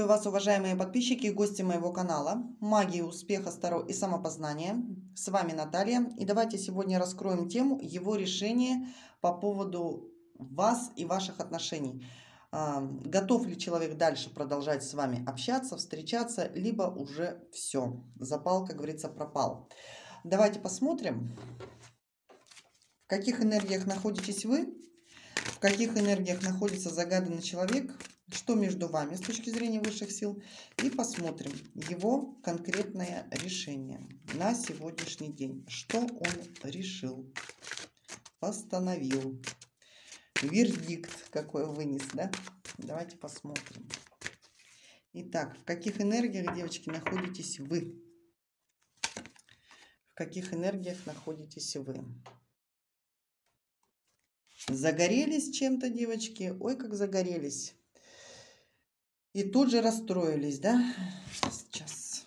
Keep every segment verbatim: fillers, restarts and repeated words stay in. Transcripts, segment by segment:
Приветствую вас, уважаемые подписчики и гости моего канала «Магия успеха, Таро и самопознания». С вами Наталья. И давайте сегодня раскроем тему его решения по поводу вас и ваших отношений. А, готов ли человек дальше продолжать с вами общаться, встречаться, либо уже все, запал, как говорится, пропал. Давайте посмотрим, в каких энергиях находитесь вы, в каких энергиях находится загаданный человек, что между вами с точки зрения высших сил, и посмотрим его конкретное решение на сегодняшний день. Что он решил, постановил, вердикт какой вынес, да? Давайте посмотрим. Итак, в каких энергиях, девочки, находитесь вы? В каких энергиях находитесь вы? Загорелись чем-то, девочки? Ой, как загорелись. И тут же расстроились, да? Сейчас.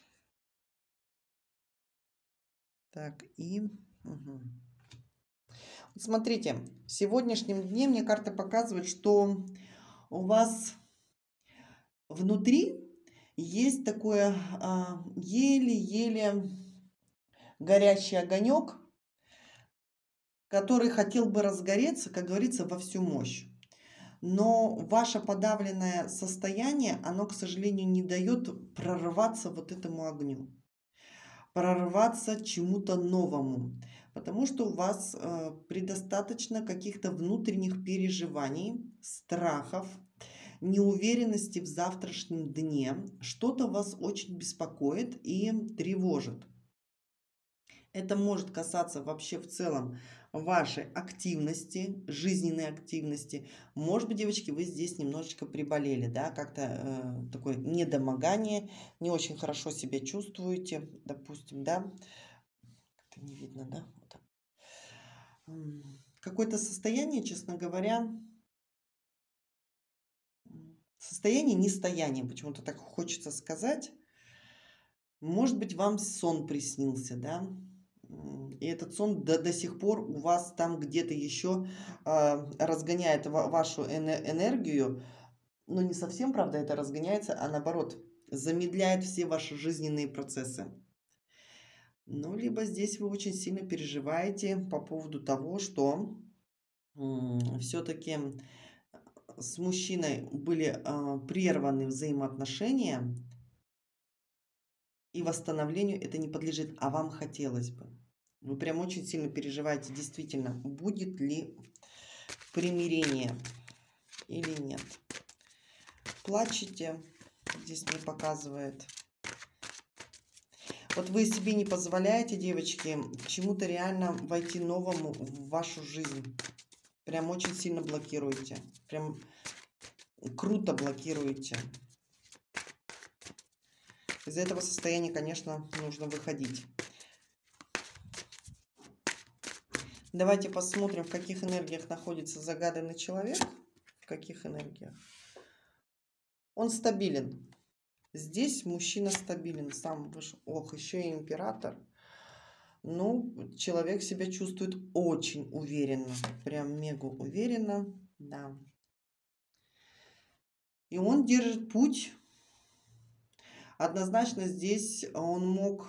Так, и... Угу. Вот смотрите, в сегодняшнем дне мне карты показывают, что у вас внутри есть такое еле-еле горящий огонек, который хотел бы разгореться, как говорится, во всю мощь. Но ваше подавленное состояние, оно, к сожалению, не дает прорваться вот этому огню, прорваться чему-то новому, потому что у вас э, предостаточно каких-то внутренних переживаний, страхов, неуверенности в завтрашнем дне. Что-то вас очень беспокоит и тревожит. Это может касаться вообще в целом вашей активности, жизненной активности. Может быть, девочки, вы здесь немножечко приболели, да, как-то э, такое недомогание, не очень хорошо себя чувствуете, допустим, да. Как-то не видно, да? Вот так. Какое-то состояние, честно говоря, состояние нестояния, почему-то так хочется сказать. Может быть, вам сон приснился, да? И этот сон до, до сих пор у вас там где-то еще э, разгоняет ва вашу энергию. Но не совсем, правда, это разгоняется, а наоборот, замедляет все ваши жизненные процессы. Ну, либо здесь вы очень сильно переживаете по поводу того, что э, все-таки с мужчиной были э, прерваны взаимоотношения, и восстановлению это не подлежит, а вам хотелось бы. Вы прям очень сильно переживаете, действительно, будет ли примирение или нет. Плачете, здесь мне показывает. Вот вы себе не позволяете, девочки, чему-то реально войти новому в вашу жизнь. Прям очень сильно блокируете. Прям круто блокируете. Из этого состояния, конечно, нужно выходить. Давайте посмотрим, в каких энергиях находится загаданный человек. В каких энергиях. Он стабилен. Здесь мужчина стабилен. Сам вышел. Ох, еще и император. Ну, человек себя чувствует очень уверенно. Прям мега уверенно. Да. И он держит путь. Однозначно здесь он мог...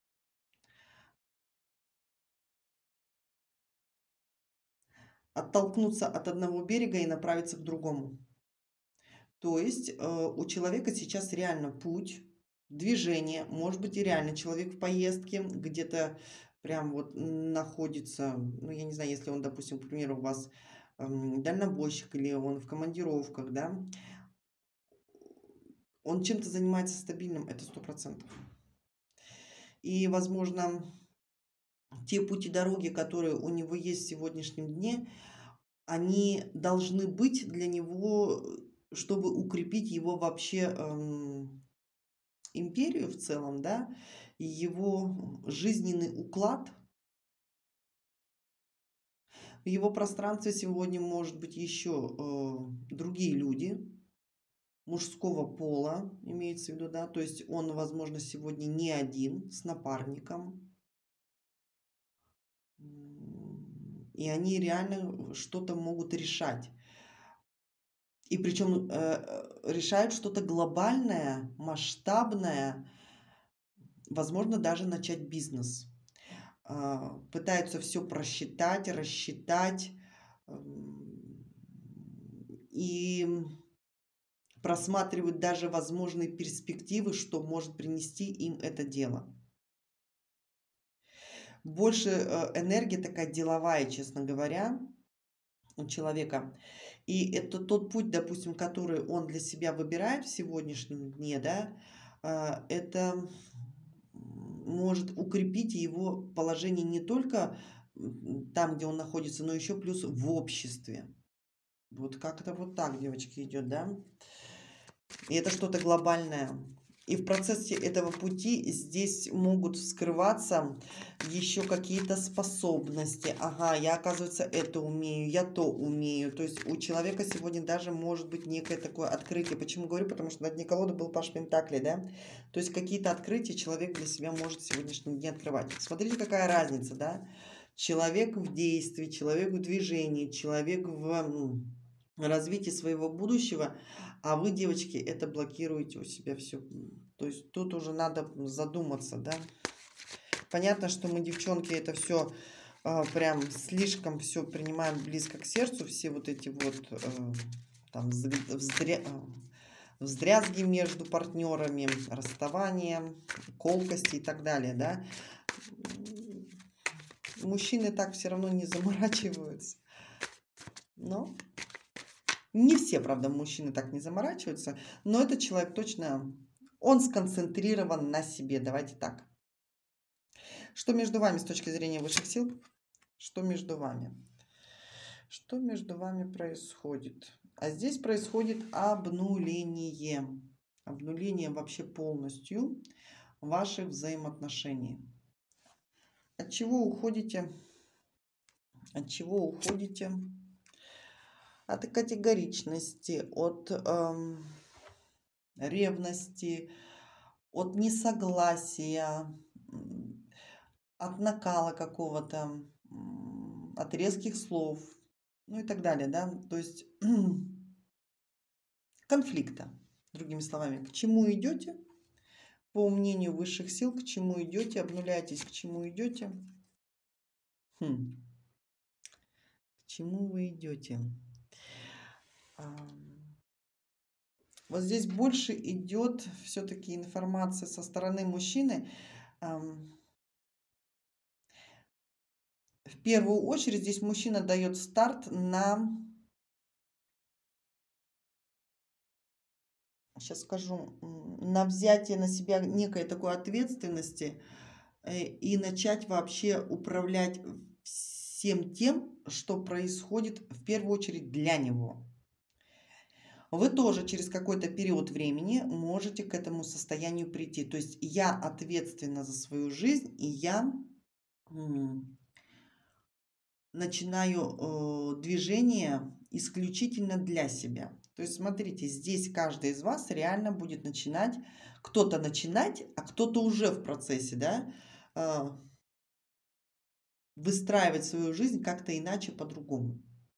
оттолкнуться от одного берега и направиться к другому. То есть э, у человека сейчас реально путь, движение, может быть и реально человек в поездке, где-то прям вот находится, ну я не знаю, если он, допустим, к примеру, у вас э, дальнобойщик или он в командировках, да, он чем-то занимается стабильным, это сто процентов. И, возможно, те пути дороги, которые у него есть в сегодняшнем дне, они должны быть для него, чтобы укрепить его вообще эм, империю в целом, да, и его жизненный уклад. В его пространстве сегодня может быть еще э, другие люди мужского пола, имеется в виду, да, то есть он, возможно, сегодня не один, с напарником. И они реально что-то могут решать. И причем э, решают что-то глобальное, масштабное, возможно, даже начать бизнес. А, пытаются все просчитать, рассчитать м, и просматривают даже возможные перспективы, что может принести им это дело. Больше э, энергия такая деловая, честно говоря, у человека. И это тот путь, допустим, который он для себя выбирает в сегодняшнем дне, да, а, это может укрепить его положение не только м, там, где он находится, но еще плюс в обществе. Вот как-то вот так, девочки, идет, да? И это что-то глобальное. И в процессе этого пути здесь могут вскрываться еще какие-то способности. Ага, я, оказывается, это умею, я то умею. То есть у человека сегодня даже может быть некое такое открытие. Почему говорю? Потому что на дне колоды был Паш Пентаклей, да? То есть какие-то открытия человек для себя может в сегодняшнем дне открывать. Смотрите, какая разница, да? Человек в действии, человек в движении, человек в развитии своего будущего, а вы, девочки, это блокируете у себя все. То есть тут уже надо задуматься, да. Понятно, что мы, девчонки, это все э, прям слишком все принимаем близко к сердцу, все вот эти вот э, там вздря... вздрязги между партнерами, расставания, колкости и так далее, да. Мужчины так все равно не заморачиваются. Но не все, правда, мужчины так не заморачиваются, но этот человек точно, он сконцентрирован на себе, давайте так. Что между вами с точки зрения высших сил? Что между вами? Что между вами происходит? А здесь происходит обнуление. Обнуление вообще полностью ваших взаимоотношений. От чего уходите? От чего уходите? От категоричности, от эм, ревности, от несогласия, от накала какого-то, от резких слов, ну и так далее, да, то есть конфликта, другими словами. К чему идете? По мнению высших сил, к чему идете? Обнуляетесь, к чему идете? Хм. К чему вы идете? Вот здесь больше идет все-таки информация со стороны мужчины. В первую очередь здесь мужчина дает старт на, сейчас скажу, на взятие на себя некой такой ответственности и начать вообще управлять всем тем, что происходит в первую очередь для него. Вы тоже через какой-то период времени можете к этому состоянию прийти. То есть я ответственна за свою жизнь, и я начинаю э, движение исключительно для себя. То есть смотрите, здесь каждый из вас реально будет начинать, кто-то начинать, а кто-то уже в процессе, да, э, выстраивать свою жизнь как-то иначе, по-другому.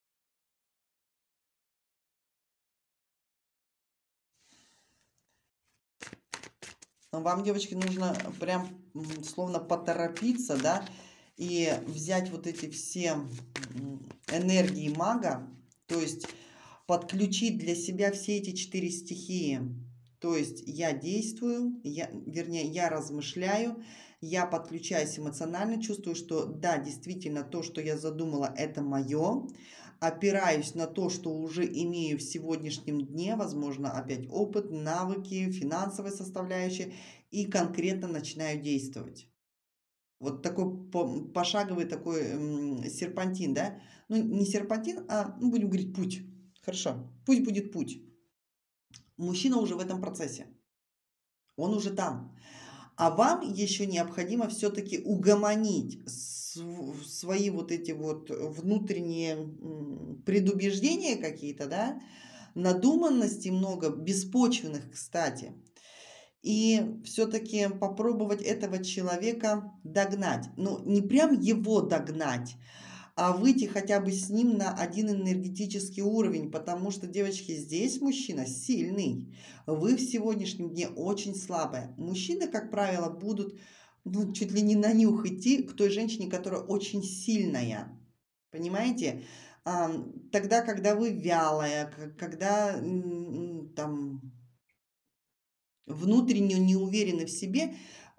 Вам, девочки, нужно прям словно поторопиться, да, и взять вот эти все энергии мага, то есть подключить для себя все эти четыре стихии. То есть я действую, я, вернее, я размышляю, я подключаюсь эмоционально, чувствую, что да, действительно, то, что я задумала, это мое. Опираюсь на то, что уже имею в сегодняшнем дне, возможно, опять опыт, навыки, финансовая составляющая, и конкретно начинаю действовать. Вот такой пошаговый такой м, серпантин, да? Ну, не серпантин, а, ну, будем говорить, путь. Хорошо, пусть будет путь. Мужчина уже в этом процессе. Он уже там. А вам еще необходимо все-таки угомонить свои вот эти вот внутренние предубеждения какие-то, да, надуманности много, беспочвенных, кстати. И все-таки попробовать этого человека догнать. Ну, не прям его догнать, а выйти хотя бы с ним на один энергетический уровень, потому что, девочки, здесь мужчина сильный, вы в сегодняшнем дне очень слабая. Мужчины, как правило, будут ну, чуть ли не на нюх идти к той женщине, которая очень сильная. Понимаете? А, тогда, когда вы вялая, когда там внутренне не уверены в себе,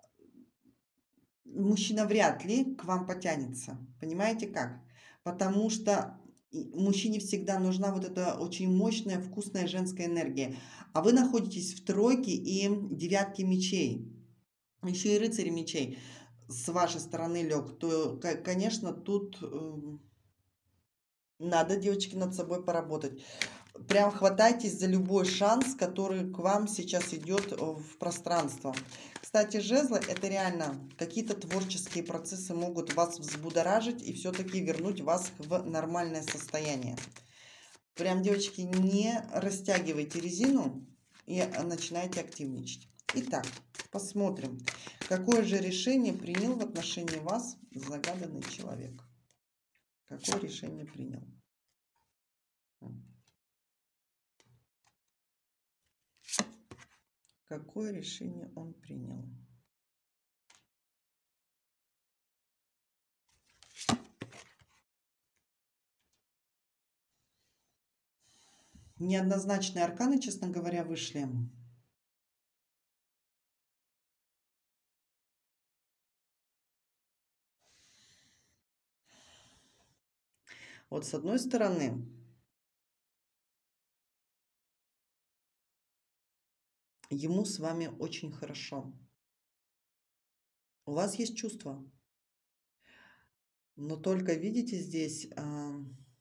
мужчина вряд ли к вам потянется. Понимаете как? Потому что мужчине всегда нужна вот эта очень мощная, вкусная женская энергия. А вы находитесь в тройке и девятке мечей. Еще и рыцарь мечей с вашей стороны лег. То, конечно, тут надо, девочки, над собой поработать. Прям хватайтесь за любой шанс, который к вам сейчас идет в пространство. Кстати, жезлы — это реально какие-то творческие процессы могут вас взбудоражить и все-таки вернуть вас в нормальное состояние. Прям, девочки, не растягивайте резину и начинайте активничать. Итак, посмотрим, какое же решение принял в отношении вас загаданный человек. Какое решение принял? Какое решение он принял? Неоднозначные арканы, честно говоря, вышли. Вот с одной стороны, ему с вами очень хорошо. У вас есть чувства. Но только видите здесь... А...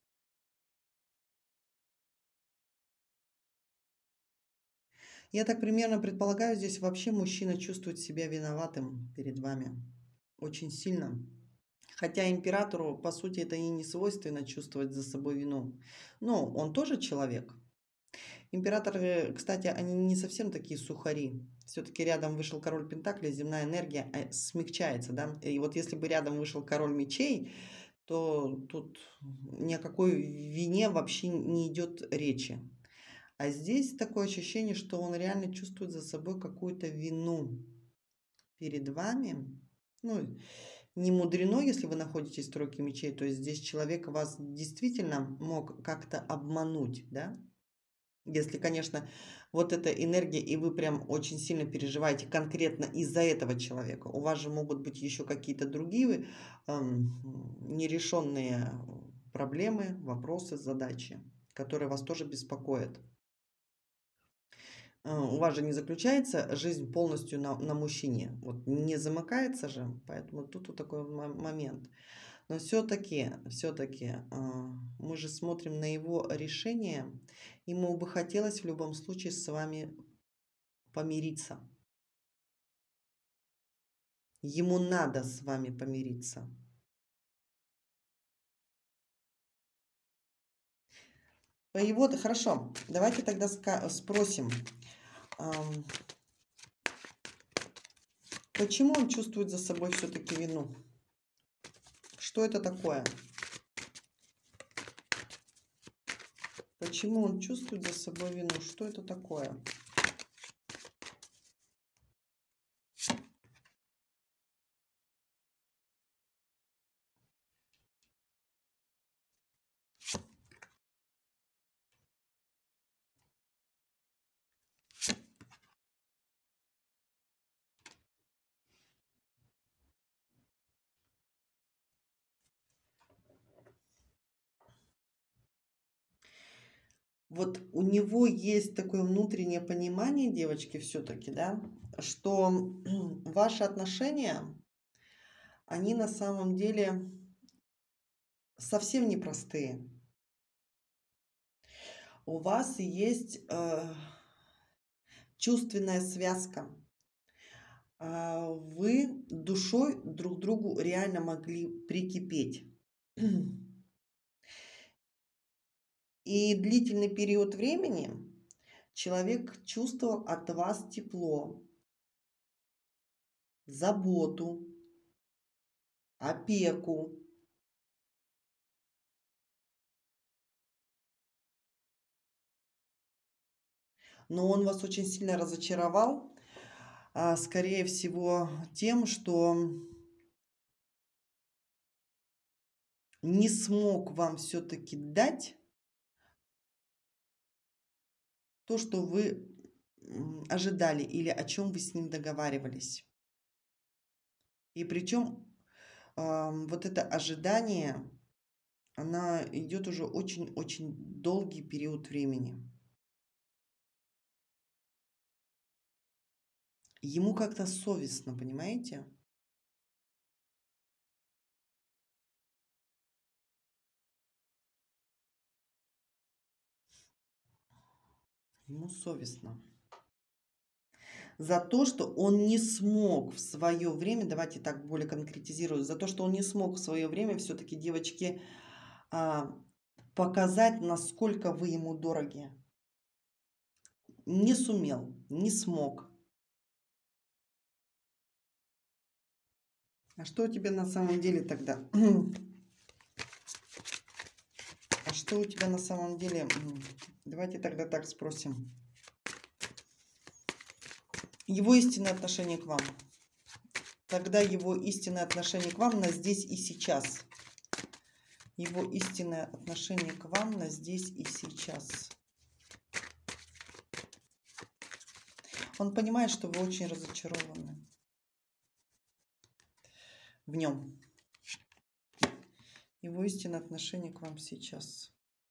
Я так примерно предполагаю, здесь вообще мужчина чувствует себя виноватым перед вами. Очень сильно. Хотя императору, по сути, это и не свойственно чувствовать за собой вину. Но он тоже человек. Императоры, кстати, они не совсем такие сухари. Все-таки рядом вышел король Пентаклей, земная энергия смягчается, да. И вот если бы рядом вышел король мечей, то тут ни о какой вине вообще не идет речи. А здесь такое ощущение, что он реально чувствует за собой какую-то вину перед вами. Ну, не мудрено, если вы находитесь в тройке мечей, то есть здесь человек вас действительно мог как-то обмануть, да? Если, конечно, вот эта энергия, и вы прям очень сильно переживаете конкретно из-за этого человека. У вас же могут быть еще какие-то другие эм, нерешенные проблемы, вопросы, задачи, которые вас тоже беспокоят. У вас же не заключается жизнь полностью на, на мужчине. Вот не замыкается же, поэтому тут вот такой момент. Но все-таки, все-таки мы же смотрим на его решение. Ему бы хотелось в любом случае с вами помириться. Ему надо с вами помириться. По его-то хорошо. Давайте тогда спросим, почему он чувствует за собой все-таки вину? Что это такое? Почему он чувствует за собой вину? Что это такое? Вот у него есть такое внутреннее понимание, девочки, все-таки, да, что ваши отношения, они на самом деле совсем непростые. У вас есть э, чувственная связка. Э, вы душой друг другу реально могли прикипеть. И длительный период времени человек чувствовал от вас тепло, заботу, опеку. но он вас очень сильно разочаровал, а, скорее всего, тем, что не смог вам все-таки дать то, что вы м, ожидали или о чем вы с ним договаривались. И причем ам, вот это ожидание, она идет уже очень-очень долгий период времени. Ему как-то совестно, понимаете? Ему совестно за то, что он не смог в свое время, давайте так более конкретизирую, за то, что он не смог в свое время все-таки, девочки, а, показать, насколько вы ему дороги. Не сумел, не смог. А что у тебя на самом деле тогда? А что у тебя на самом деле? Давайте тогда так спросим. Его истинное отношение к вам. Тогда его истинное отношение к вам на здесь и сейчас. Его истинное отношение к вам на здесь и сейчас. Он понимает, что вы очень разочарованы в нем. Его истинное отношение к вам сейчас.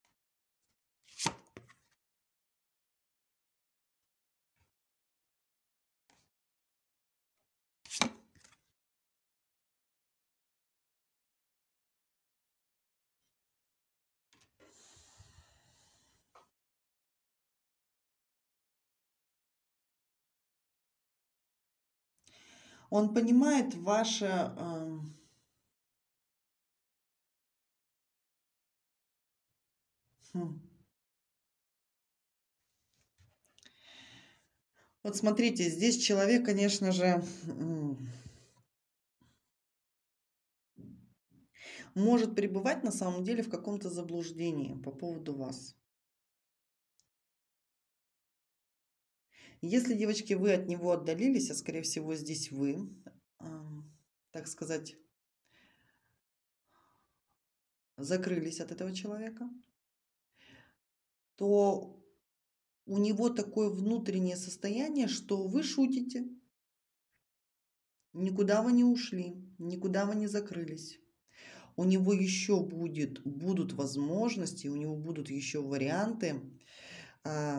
Он понимает ваше... Э, хм. Вот смотрите, здесь человек, конечно же, может пребывать на самом деле в каком-то заблуждении по поводу вас. Если, девочки, вы от него отдалились, а скорее всего здесь вы, э, так сказать, закрылись от этого человека, то у него такое внутреннее состояние, что вы шутите. Никуда вы не ушли, никуда вы не закрылись. У него еще будет, будут возможности, у него будут еще варианты э,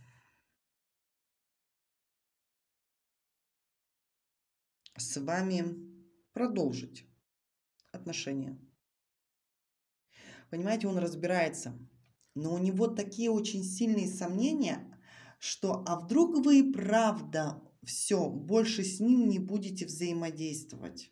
с вами продолжить отношения. Понимаете, он разбирается, но у него такие очень сильные сомнения, что а вдруг вы и правда все, больше с ним не будете взаимодействовать.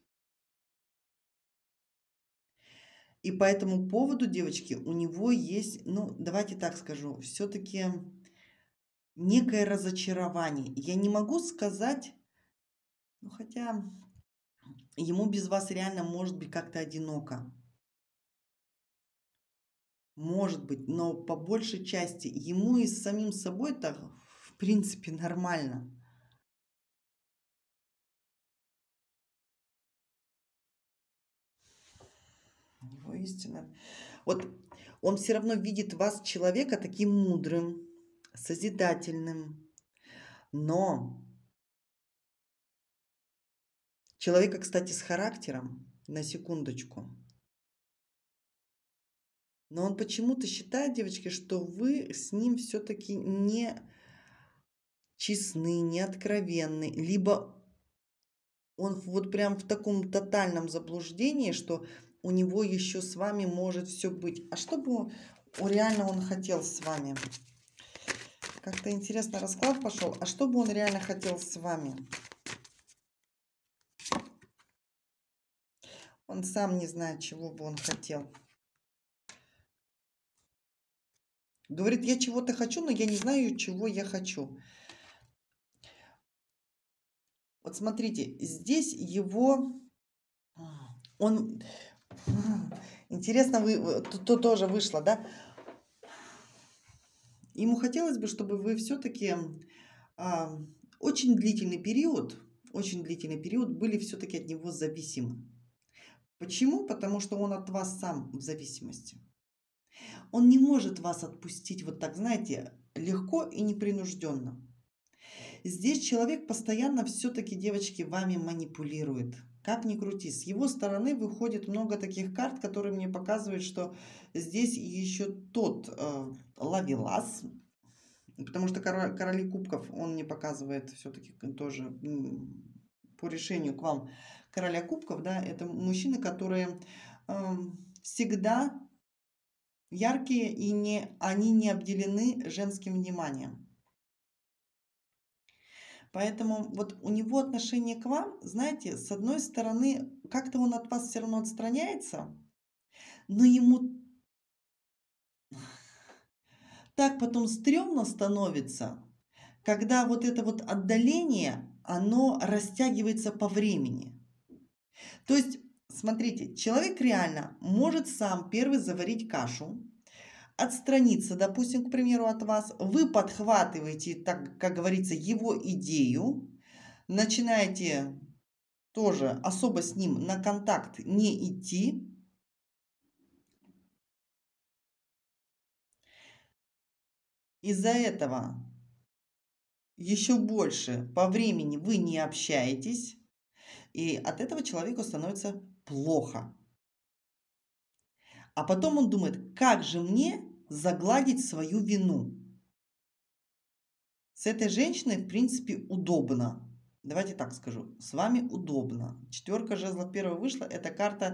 И по этому поводу, девочки, у него есть, ну, давайте так скажу, все-таки некое разочарование. Я не могу сказать, ну, хотя ему без вас реально может быть как-то одиноко. Может быть, но по большей части ему и с самим собой-то в принципе нормально. Его истина. Вот он все равно видит вас, человека, таким мудрым, созидательным, но человека, кстати, с характером, на секундочку. Но он почему-то считает, девочки, что вы с ним все-таки не честны, не откровенны, либо он вот прям в таком тотальном заблуждении, что у него еще с вами может все быть. А что бы он, реально он хотел с вами? Как-то интересно расклад пошел. А что бы он реально хотел с вами? Он сам не знает, чего бы он хотел. Говорит, я чего-то хочу, но я не знаю, чего я хочу. Вот смотрите, здесь его... Он... Интересно, вы... то, то тоже вышло, да? Ему хотелось бы, чтобы вы все-таки а, очень длительный период, очень длительный период были все-таки от него зависимы. Почему? Потому что он от вас сам в зависимости. Он не может вас отпустить вот так, знаете, легко и непринужденно. Здесь человек постоянно все-таки, девочки, вами манипулирует. Как ни крути, с его стороны выходит много таких карт, которые мне показывают, что здесь еще тот э, ловелас, потому что король, короли кубков, он мне показывает все-таки тоже м, по решению к вам короля кубков, да, это мужчины, которые э, всегда яркие и не, они не обделены женским вниманием. Поэтому вот у него отношение к вам, знаете, с одной стороны, как-то он от вас все равно отстраняется, но ему так потом стрёмно становится, когда вот это вот отдаление, оно растягивается по времени. То есть, смотрите, человек реально может сам первый заварить кашу, отстраниться, допустим, к примеру, от вас, вы подхватываете, так как говорится, его идею, начинаете тоже особо с ним на контакт не идти. Из-за этого еще больше по времени вы не общаетесь, и от этого человеку становится плохо. А потом он думает, как же мне загладить свою вину. С этой женщиной, в принципе, удобно. Давайте так скажу, с вами удобно. Четверка жезлов первая вышла, это карта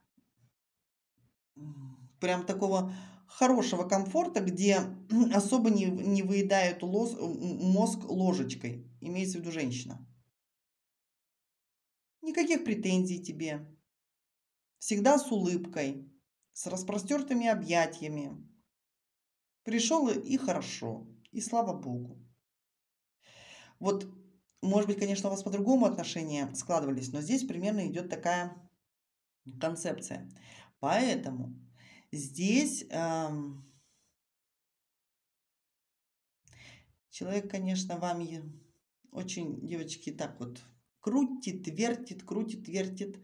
прям такого хорошего комфорта, где особо не, не выедают лос, мозг ложечкой, имеется в виду женщина. Никаких претензий тебе. Всегда с улыбкой, с распростертыми объятиями. Пришел и хорошо, и слава Богу. Вот, может быть, конечно, у вас по-другому отношения складывались, но здесь примерно идет такая концепция. Поэтому здесь эм, человек, конечно, вам очень, девочки, так вот крутит, вертит, крутит, вертит.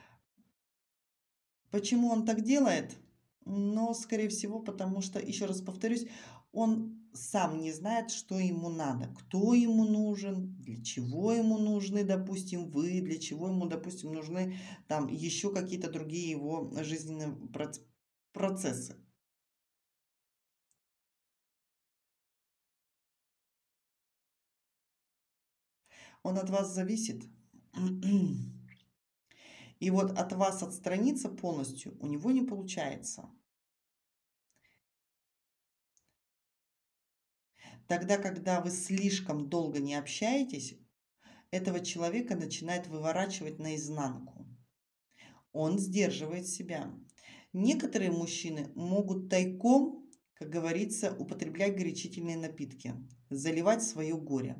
Почему он так делает? Но, скорее всего, потому что, еще раз повторюсь, он сам не знает, что ему надо, кто ему нужен, для чего ему нужны, допустим, вы, для чего ему, допустим, нужны там еще какие-то другие его жизненные процессы. Он от вас зависит. И вот от вас отстраниться полностью у него не получается. Тогда, когда вы слишком долго не общаетесь, этого человека начинает выворачивать наизнанку. Он сдерживает себя. Некоторые мужчины могут тайком, как говорится, употреблять горячительные напитки, заливать свое горе.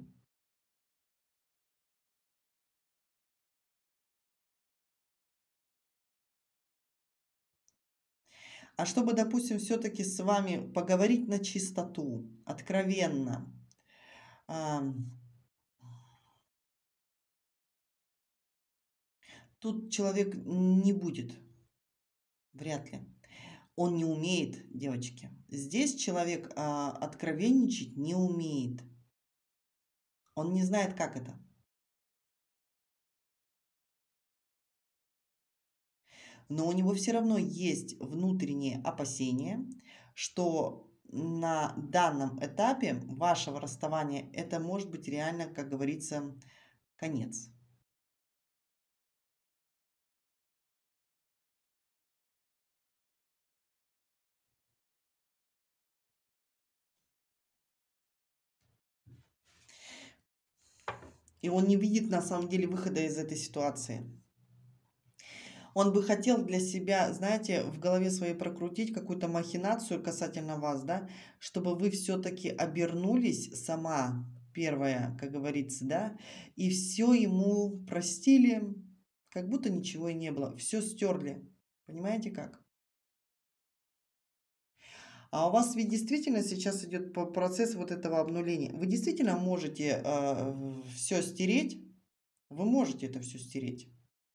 А чтобы, допустим, все-таки с вами поговорить на чистоту, откровенно, тут человек не будет, вряд ли. Он не умеет, девочки. Здесь человек а, откровенничать не умеет. Он не знает, как это. Но у него все равно есть внутренние опасения, что на данном этапе вашего расставания это может быть реально, как говорится, конец. И он не видит на самом деле выхода из этой ситуации. Он бы хотел для себя, знаете, в голове своей прокрутить какую-то махинацию касательно вас, да, чтобы вы все-таки обернулись сама, первая, как говорится, да, и все ему простили, как будто ничего и не было, все стерли. Понимаете как? А у вас ведь действительно сейчас идет по- процесс вот этого обнуления. Вы действительно можете все стереть, вы можете это все стереть.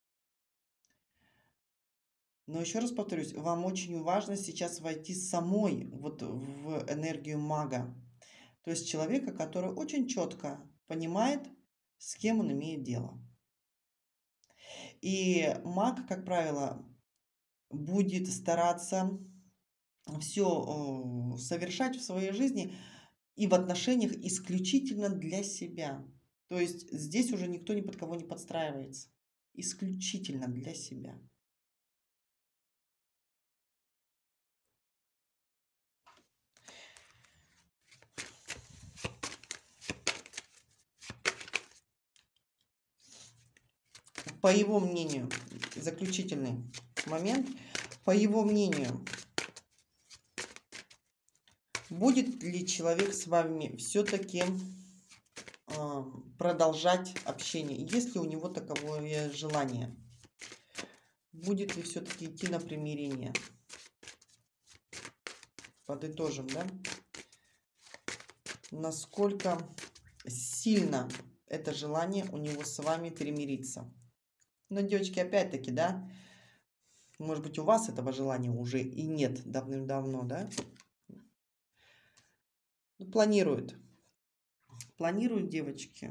Но еще раз повторюсь, вам очень важно сейчас войти самой вот в энергию мага. То есть человека, который очень четко понимает, с кем он имеет дело. И маг, как правило, будет стараться все совершать в своей жизни и в отношениях исключительно для себя. То есть здесь уже никто ни под кого не подстраивается. Исключительно для себя. По его мнению, заключительный момент, по его мнению, будет ли человек с вами все-таки э, продолжать общение, есть ли у него таковое желание? Будет ли все-таки идти на примирение? Подытожим, да? Насколько сильно это желание у него с вами примириться? Но, девочки, опять-таки, да, может быть, у вас этого желания уже и нет давным-давно, да? Ну, планируют. Планируют, девочки.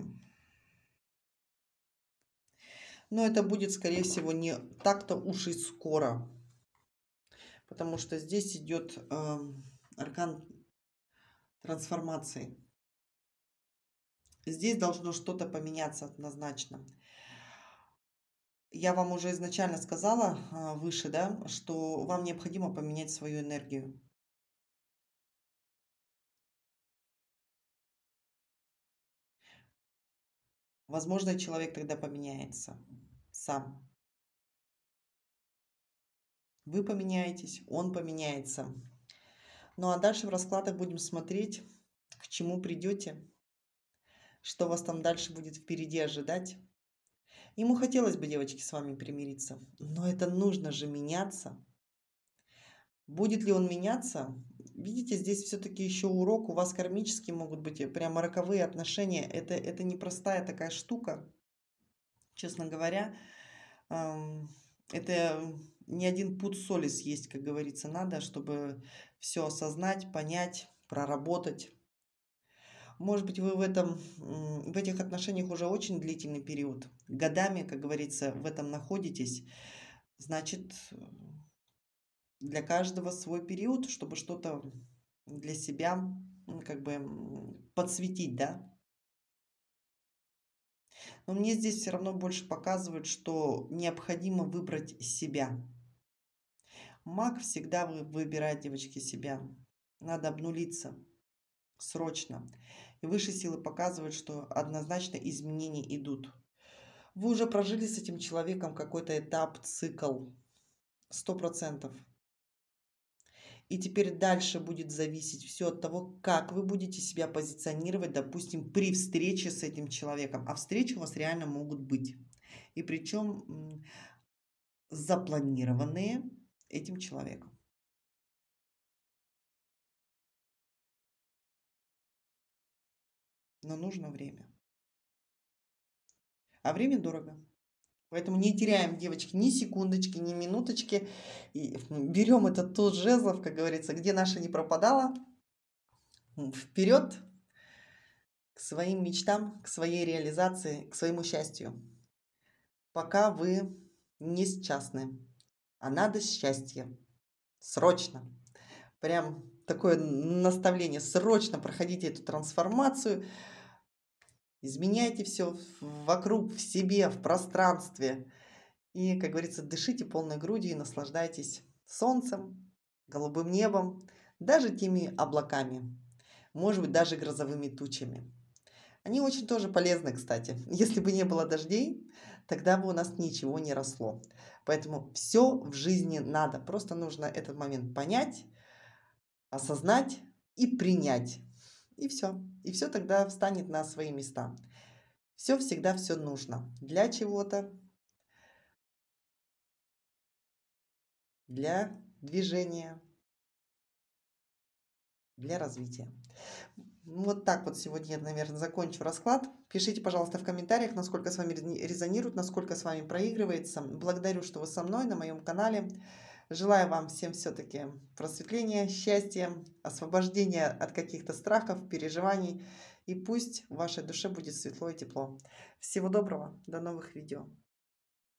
Но это будет, скорее всего, не так-то уж и скоро. Потому что здесь идет э, аркан трансформации. Здесь должно что-то поменяться однозначно. Я вам уже изначально сказала э, выше, да, что вам необходимо поменять свою энергию. Возможно, человек тогда поменяется сам. Вы поменяетесь, он поменяется. Ну а дальше в раскладах будем смотреть, к чему придете, что вас там дальше будет впереди ожидать. Ему хотелось бы, девочки, с вами примириться, но это нужно же меняться. Будет ли он меняться? Видите, здесь все-таки еще урок, у вас кармические могут быть прямо роковые отношения. Это, это непростая такая штука, честно говоря. Это не один пуд соли съесть, как говорится, надо, чтобы все осознать, понять, проработать. Может быть, вы в, этом, в этих отношениях уже очень длительный период. Годами, как говорится, в этом находитесь. Значит, для каждого свой период, чтобы что-то для себя как бы подсветить, да. Но мне здесь все равно больше показывают, что необходимо выбрать себя. Маг всегда выбирает, девочки, себя. Надо обнулиться срочно. И высшие силы показывают, что однозначно изменения идут. Вы уже прожили с этим человеком какой-то этап, цикл. Сто процентов. И теперь дальше будет зависеть все от того, как вы будете себя позиционировать, допустим, при встрече с этим человеком. А встречи у вас реально могут быть. И причем запланированные этим человеком. Но нужно время. А время дорого. Поэтому не теряем, девочки, ни секундочки, ни минуточки. И берем этот туз жезлов, как говорится, где наша не пропадала. Вперед к своим мечтам, к своей реализации, к своему счастью. Пока вы не счастны, а надо счастье. Срочно. Прям такое наставление. Срочно проходите эту трансформацию. Изменяйте все вокруг, в себе, в пространстве. И, как говорится, дышите полной грудью и наслаждайтесь солнцем, голубым небом, даже теми облаками, может быть, даже грозовыми тучами. Они очень тоже полезны, кстати. Если бы не было дождей, тогда бы у нас ничего не росло. Поэтому все в жизни надо. Просто нужно этот момент понять, осознать и принять. И все. И все тогда встанет на свои места. Все всегда все нужно. Для чего-то, для движения, для развития. Вот так вот сегодня я, наверное, закончу расклад. Пишите, пожалуйста, в комментариях, насколько с вами резонирует, насколько с вами проигрывается. Благодарю, что вы со мной на моем канале. Желаю вам всем все-таки просветления, счастья, освобождения от каких-то страхов, переживаний. И пусть в вашей душе будет светло и тепло. Всего доброго, до новых видео.